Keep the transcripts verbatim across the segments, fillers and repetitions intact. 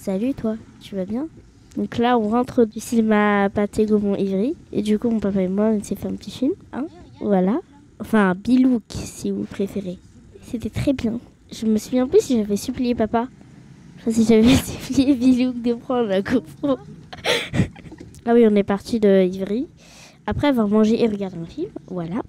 Salut toi, tu vas bien? Donc là, on rentre du cinéma Pathé Gaumont-Ivry. Et du coup, mon papa et moi, on s'est fait un petit film. Hein, voilà. Enfin, un Bilouk, si vous préférez. C'était très bien. Je me souviens plus si j'avais supplié papa. Enfin, si j'avais supplié Bilouk de prendre la GoPro. Ah oui, on est parti de Ivry. Après avoir mangé et regardé un film. Voilà.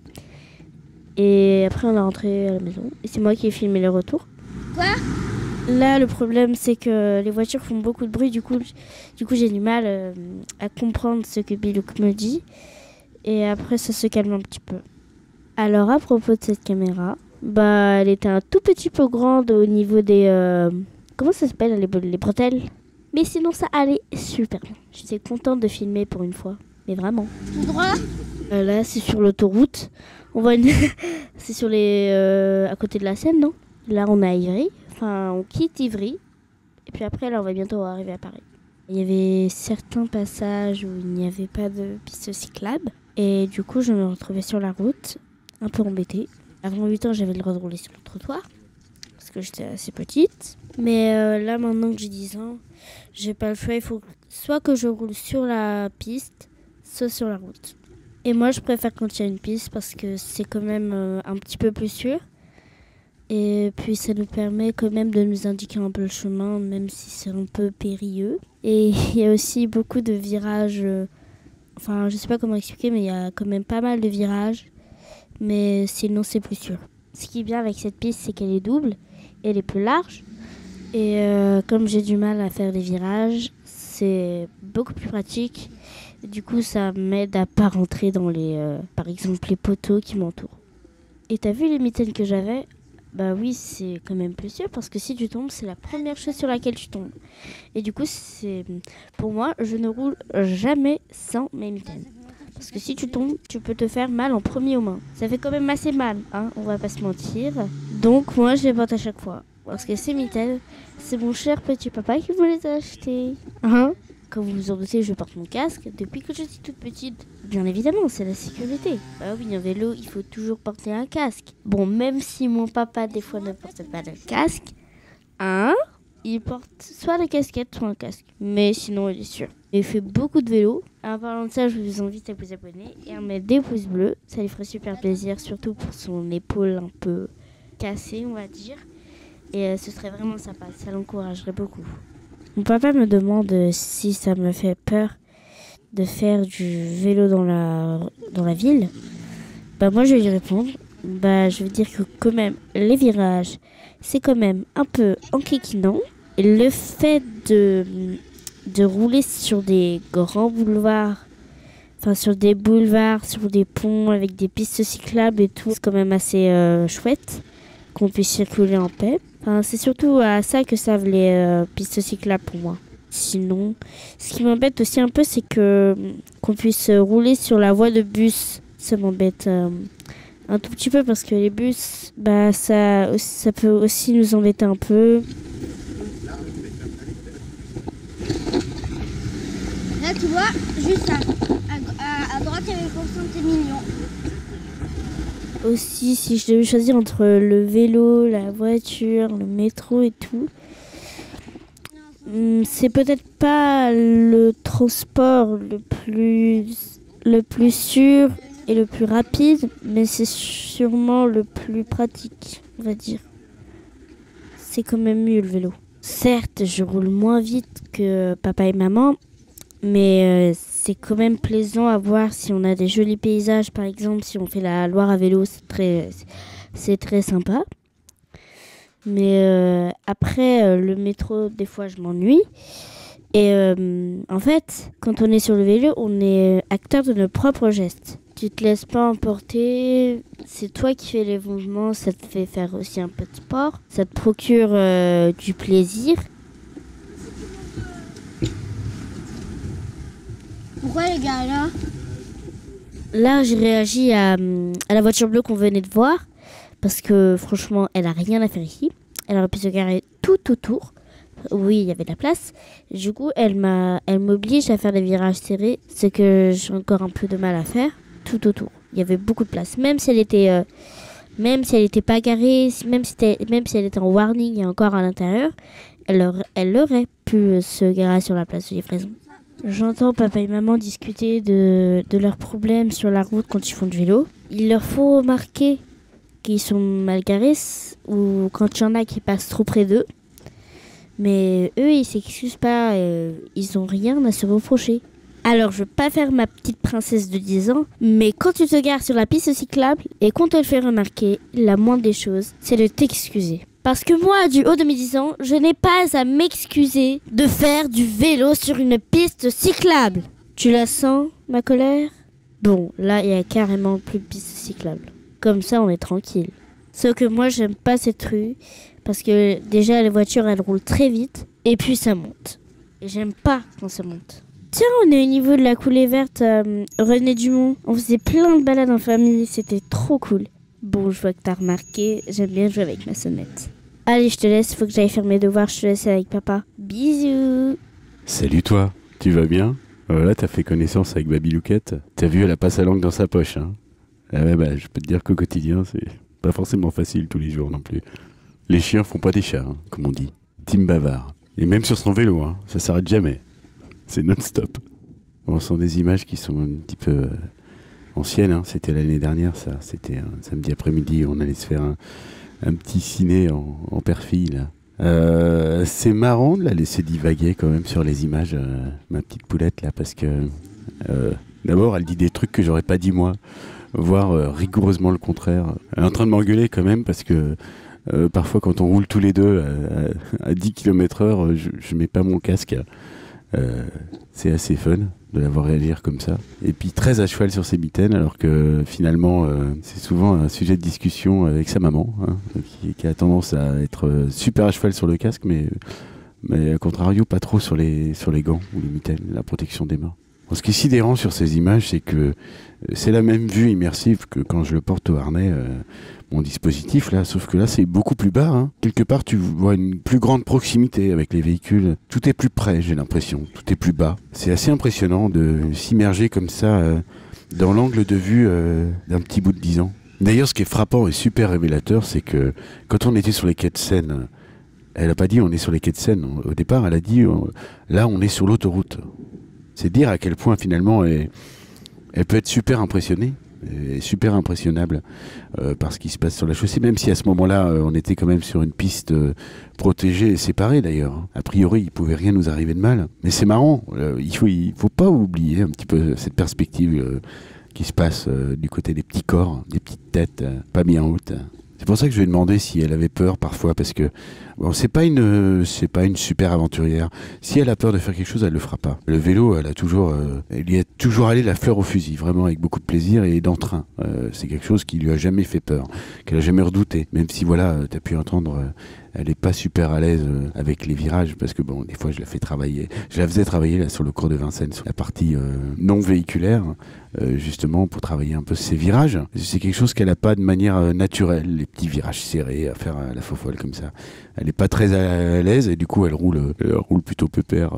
Et après, on est rentré à la maison. Et c'est moi qui ai filmé le retour. Quoi? Là, le problème, c'est que les voitures font beaucoup de bruit. Du coup, du coup j'ai du mal euh, à comprendre ce que Bilouk me dit. Et après, ça se calme un petit peu. Alors, à propos de cette caméra, bah, elle était un tout petit peu grande au niveau des... Euh, comment ça s'appelle, les, les bretelles? Mais sinon, ça allait super bien. J'étais contente de filmer pour une fois. Mais vraiment. Tout droit? Euh, là, c'est sur l'autoroute. On voit une... c'est sur les... Euh, à côté de la Seine, non? Là, on est à Ivry. Enfin, on quitte Ivry. Et puis après, là, on va bientôt arriver à Paris. Il y avait certains passages où il n'y avait pas de piste cyclable. Et du coup, je me retrouvais sur la route, un peu embêtée. Avant huit ans, j'avais le droit de rouler sur le trottoir. Parce que j'étais assez petite. Mais euh, là, maintenant que j'ai dix ans, j'ai pas le choix. Il faut soit que je roule sur la piste, soit sur la route. Et moi, je préfère quand il y a une piste parce que c'est quand même euh, un petit peu plus sûr. Et puis, ça nous permet quand même de nous indiquer un peu le chemin, même si c'est un peu périlleux. Et il y a aussi beaucoup de virages. Euh, enfin, je sais pas comment expliquer, mais il y a quand même pas mal de virages. Mais sinon, c'est plus sûr. Ce qui est bien avec cette piste, c'est qu'elle est double. Elle est plus large. Et euh, comme j'ai du mal à faire des virages, c'est beaucoup plus pratique. Du coup, ça m'aide à pas rentrer dans les, euh, par exemple, les poteaux qui m'entourent. Et t'as vu les mitaines que j'avais? Bah oui, c'est quand même plus sûr parce que si tu tombes, c'est la première chose sur laquelle tu tombes. Et du coup, c'est pour moi, je ne roule jamais sans mes mitaines. Parce que si tu tombes, tu peux te faire mal en premier aux mains. Ça fait quand même assez mal, hein, on va pas se mentir. Donc moi, je les porte à chaque fois. Parce que ces mitaines, c'est mon cher petit papa qui me les a achetées. Hein? Comme vous vous en doutez, je porte mon casque depuis que je suis toute petite. Bien évidemment, c'est la sécurité. Bah oui, en vélo, il faut toujours porter un casque. Bon, même si mon papa, des fois, ne porte pas de casque, hein, il porte soit la casquette, soit un casque. Mais sinon, il est sûr. Il fait beaucoup de vélo. En parlant de ça, je vous invite à vous abonner et à mettre des pouces bleus. Ça lui ferait super plaisir, surtout pour son épaule un peu cassée, on va dire. Et euh, ce serait vraiment sympa, ça l'encouragerait beaucoup. Mon papa me demande si ça me fait peur de faire du vélo dans la, dans la ville. Bah moi je vais lui répondre. Bah je vais dire que quand même les virages, c'est quand même un peu enquiquinant. Et le fait de, de rouler sur des grands boulevards, enfin sur des boulevards, sur des ponts avec des pistes cyclables et tout, c'est quand même assez euh, chouette qu'on puisse circuler en paix. Enfin, c'est surtout à ça que servent les euh, pistes cyclables pour moi. Sinon, ce qui m'embête aussi un peu, c'est que qu'on puisse rouler sur la voie de bus. Ça m'embête euh, un tout petit peu parce que les bus, bah ça, ça peut aussi nous embêter un peu. Là, tu vois, juste à, à, à droite, il y avait pour cent millions. Aussi, si je devais choisir entre le vélo, la voiture, le métro et tout, c'est peut-être pas le transport le plus, le plus sûr et le plus rapide, mais c'est sûrement le plus pratique, on va dire. C'est quand même mieux le vélo. Certes, je roule moins vite que papa et maman, mais euh, c'est quand même plaisant à voir si on a des jolis paysages. Par exemple, si on fait la Loire à vélo, c'est très, c'est très sympa. Mais euh, après, euh, le métro, des fois, je m'ennuie. Et euh, en fait, quand on est sur le vélo, on est acteur de nos propres gestes. Tu te laisses pas emporter, c'est toi qui fais les mouvements, ça te fait faire aussi un peu de sport. Ça te procure euh, du plaisir. Pourquoi les gars là? Là, j'ai réagi à, à la voiture bleue qu'on venait de voir. Parce que franchement, elle a rien à faire ici. Elle aurait pu se garer tout autour. Oui, il y avait de la place. Du coup, elle m'a, elle m'oblige à faire des virages serrés, ce que j'ai encore un peu de mal à faire tout autour. Il y avait beaucoup de place, même si elle était, euh, même si elle était pas garée, même si, même si elle était en warning et encore à l'intérieur, elle, aurait, elle aurait pu se garer sur la place de livraison. J'entends papa et maman discuter de, de leurs problèmes sur la route quand ils font du vélo. Il leur faut remarquer qu'ils sont mal garés ou quand il y en a qui passent trop près d'eux. Mais eux, ils s'excusent pas, euh, ils ont rien à se reprocher. Alors, je veux pas faire ma petite princesse de dix ans, mais quand tu te gares sur la piste cyclable et qu'on te le fait remarquer, la moindre des choses, c'est de t'excuser. Parce que moi, du haut de mes dix ans, je n'ai pas à m'excuser de faire du vélo sur une piste cyclable. Tu la sens, ma colère ? Bon, là, il y a carrément plus de piste cyclable. Comme ça, on est tranquille. Sauf que moi, j'aime pas cette rue, parce que déjà, les voitures, elles roulent très vite, et puis ça monte. Et j'aime pas quand ça monte. Tiens, on est au niveau de la coulée verte euh, René Dumont. On faisait plein de balades en famille, c'était trop cool. Bon, je vois que t'as remarqué, j'aime bien jouer avec ma sonnette. Allez, je te laisse, faut que j'aille faire mes devoirs, je te laisse avec papa. Bisous. Salut toi, tu vas bien? Voilà, t'as fait connaissance avec Baby Louquette. T'as vu, elle a pas sa langue dans sa poche, hein. Ah ouais, bah, je peux te dire qu'au quotidien, c'est pas forcément facile tous les jours non plus. Les chiens font pas des chats, hein, comme on dit. Team bavard. Et même sur son vélo, hein, ça s'arrête jamais. C'est non-stop. On sent des images qui sont un petit peu euh, anciennes, hein. C'était l'année dernière, ça. C'était un samedi après-midi, on allait se faire un, un petit ciné en, en père-fille, là. Euh, c'est marrant de la laisser divaguer quand même sur les images, euh, ma petite poulette, là, parce que... Euh, d'abord, elle dit des trucs que j'aurais pas dit moi, voire euh, rigoureusement le contraire. Elle est en train de m'engueuler quand même, parce que euh, parfois, quand on roule tous les deux à, à, à dix kilomètres heure, je, je mets pas mon casque. Euh, c'est assez fun de la voir réagir comme ça. Et puis très à cheval sur ses mitaines, alors que finalement euh, c'est souvent un sujet de discussion avec sa maman, hein, qui, qui a tendance à être super à cheval sur le casque, mais, mais à contrario pas trop sur les, sur les gants ou les mitaines, la protection des mains. Bon, ce qui est sidérant sur ces images, c'est que c'est la même vue immersive que quand je le porte au harnais, euh, mon dispositif là, sauf que là c'est beaucoup plus bas, hein. Quelque part tu vois une plus grande proximité avec les véhicules, tout est plus près, j'ai l'impression, tout est plus bas. C'est assez impressionnant de s'immerger comme ça euh, dans l'angle de vue euh, d'un petit bout de dix ans. D'ailleurs, ce qui est frappant et super révélateur, c'est que quand on était sur les quais de Seine, elle a pas dit on est sur les quais de Seine, au départ elle a dit on, là on est sur l'autoroute. C'est dire à quel point finalement elle, elle peut être super impressionnée. Et super impressionnable euh, par ce qui se passe sur la chaussée, même si à ce moment-là euh, on était quand même sur une piste euh, protégée et séparée d'ailleurs. A priori il pouvait rien nous arriver de mal, mais c'est marrant, euh, il faut il faut pas oublier un petit peu cette perspective euh, qui se passe euh, du côté des petits corps, des petites têtes euh, pas bien hautes. C'est pour ça que je lui ai demandé si elle avait peur parfois, parce que bon, c'est pas une, c'est pas une super aventurière. Si elle a peur de faire quelque chose, elle le fera pas. Le vélo, elle a toujours, euh, elle y est toujours allée la fleur au fusil, vraiment avec beaucoup de plaisir et d'entrain. Euh, c'est quelque chose qui lui a jamais fait peur, qu'elle a jamais redouté. Même si voilà, t'as pu entendre, euh, elle est pas super à l'aise euh, avec les virages, parce que bon, des fois je la fais travailler, je la faisais travailler là sur le cours de Vincennes, sur la partie euh, non véhiculaire. Euh, justement pour travailler un peu ses virages. C'est quelque chose qu'elle n'a pas de manière euh, naturelle, les petits virages serrés à faire à la fofolle comme ça. Elle n'est pas très à l'aise et du coup elle roule, euh, elle roule plutôt pépère.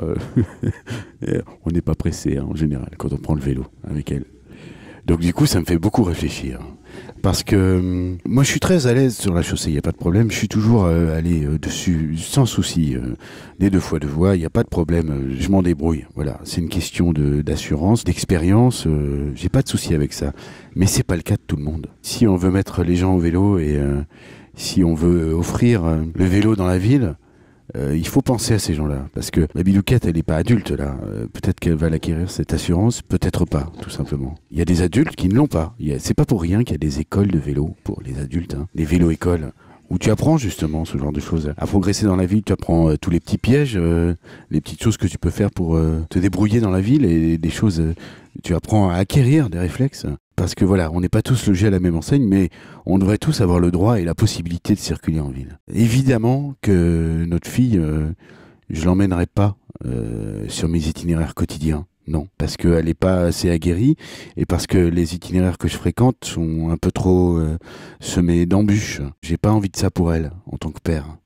Euh, on n'est pas pressé hein, en général quand on prend le vélo avec elle. Donc du coup ça me fait beaucoup réfléchir. Parce que euh, moi je suis très à l'aise sur la chaussée, il n'y a pas de problème, je suis toujours euh, allé euh, dessus sans souci, euh, des deux fois deux voies, il n'y a pas de problème, euh, je m'en débrouille, voilà, c'est une question de, d'assurance, d'expérience, euh, j'ai pas de souci avec ça, mais c'est pas le cas de tout le monde. Si on veut mettre les gens au vélo et euh, si on veut offrir euh, le vélo dans la ville, Euh, il faut penser à ces gens-là, parce que la Bilouquette, elle n'est pas adulte là. Euh, peut-être qu'elle va l'acquérir cette assurance, peut-être pas, tout simplement. Il y a des adultes qui ne l'ont pas. Il y a... C'est pas pour rien qu'il y a des écoles de vélo pour les adultes, hein. Des vélo-écoles où tu apprends justement ce genre de choses. À progresser dans la ville, tu apprends euh, tous les petits pièges, euh, les petites choses que tu peux faire pour euh, te débrouiller dans la ville et des choses. Euh, tu apprends à acquérir des réflexes. Parce que voilà, on n'est pas tous logés à la même enseigne, mais on devrait tous avoir le droit et la possibilité de circuler en ville. Évidemment que notre fille, euh, je l'emmènerai pas euh, sur mes itinéraires quotidiens. Non, parce qu'elle n'est pas assez aguerrie et parce que les itinéraires que je fréquente sont un peu trop euh, semés d'embûches. J'ai pas envie de ça pour elle en tant que père.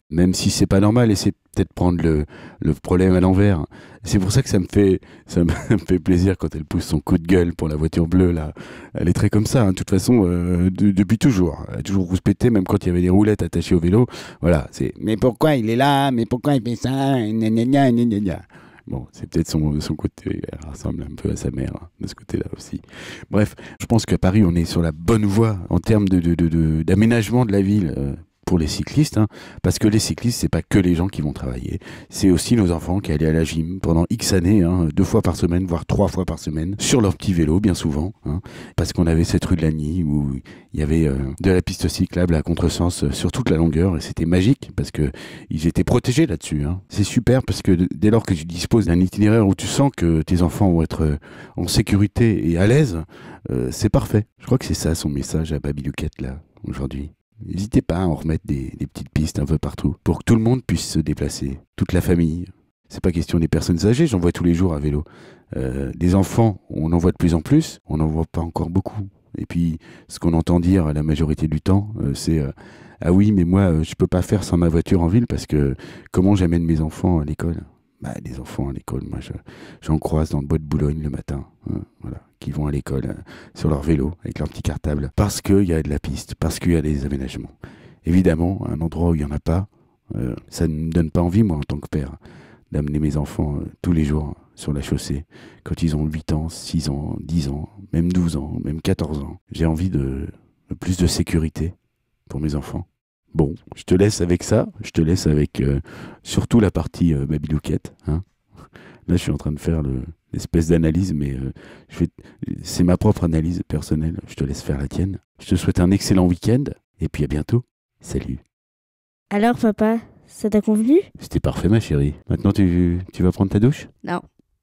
Même si c'est pas normal, essaie peut-être prendre le, le problème à l'envers. C'est pour ça que ça me fait ça me fait plaisir quand elle pousse son coup de gueule pour la voiture bleue là. Elle est très comme ça, hein. De toute façon, euh, de, depuis toujours. Elle a toujours rouspété, même quand il y avait des roulettes attachées au vélo. Voilà, c'est mais pourquoi il est là? Mais pourquoi il fait ça? Gna, gna, gna, gna, gna, gna. Bon, c'est peut-être son, son côté, elle ressemble un peu à sa mère, hein, de ce côté-là aussi. Bref, je pense qu'à Paris, on est sur la bonne voie en termes de, de, de, de, d'aménagement de la ville. Euh, pour les cyclistes, hein, parce que les cyclistes, c'est pas que les gens qui vont travailler, c'est aussi nos enfants qui allaient à la gym pendant X années, hein, deux fois par semaine, voire trois fois par semaine, sur leur petit vélo, bien souvent, hein, parce qu'on avait cette rue de Lagny où il y avait euh, de la piste cyclable à contresens sur toute la longueur, et c'était magique, parce que ils étaient protégés là-dessus. Hein. C'est super, parce que dès lors que tu disposes d'un itinéraire où tu sens que tes enfants vont être euh, en sécurité et à l'aise, euh, c'est parfait. Je crois que c'est ça son message à Baby Louquette, là, aujourd'hui. N'hésitez pas à en remettre des, des petites pistes un peu partout pour que tout le monde puisse se déplacer, toute la famille. C'est pas question des personnes âgées, j'en vois tous les jours à vélo. Euh, des enfants, on en voit de plus en plus, on n'en voit pas encore beaucoup. Et puis, ce qu'on entend dire la majorité du temps, euh, c'est euh, ah oui, mais moi, euh, je peux pas faire sans ma voiture en ville parce que comment j'amène mes enfants à l'école? Bah, les enfants à l'école, moi, je, j'en croise dans le bois de Boulogne le matin, hein, voilà, qui vont à l'école euh, sur leur vélo avec leur petit cartable, parce qu'il y a de la piste, parce qu'il y a des aménagements. Évidemment, un endroit où il n'y en a pas, euh, ça ne me donne pas envie, moi, en tant que père, d'amener mes enfants euh, tous les jours sur la chaussée, quand ils ont huit ans, six ans, dix ans, même douze ans, même quatorze ans. J'ai envie de, de plus de sécurité pour mes enfants. Bon, je te laisse avec ça, je te laisse avec euh, surtout la partie euh, Baby Louquette. Hein. Là, je suis en train de faire le, l'espèce d'analyse, mais euh, je vais, c'est ma propre analyse personnelle. Je te laisse faire la tienne. Je te souhaite un excellent week-end, et puis à bientôt. Salut. Alors, papa, ça t'a convenu? C'était parfait, ma chérie. Maintenant, tu, tu vas prendre ta douche? Non.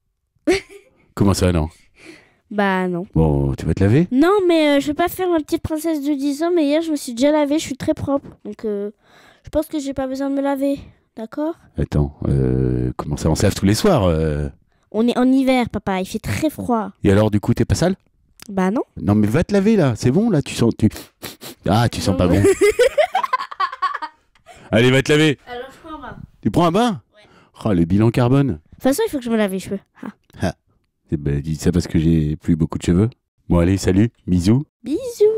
Comment ça, non? Bah non. Bon, tu vas te laver? Non, mais euh, je vais pas faire ma petite princesse de dix ans, mais hier, je me suis déjà lavée, je suis très propre. Donc, euh, je pense que j'ai pas besoin de me laver. D'accord? Attends, euh, comment ça, on se lave tous les soirs euh... On est en hiver, papa, il fait très froid. Et alors, du coup, t'es pas sale? Bah non. Non, mais va te laver, là. C'est bon, là, tu sens... Tu... Ah, tu sens pas bon. Allez, va te laver. Alors, je prends un bain. Tu prends un bain? Ouais. Oh, le bilan carbone. De toute façon, il faut que je me lave les cheveux. Ah. Ah. Eh ben, dis ça parce que j'ai plus beaucoup de cheveux. Bon, allez, salut. Bisous. Bisous.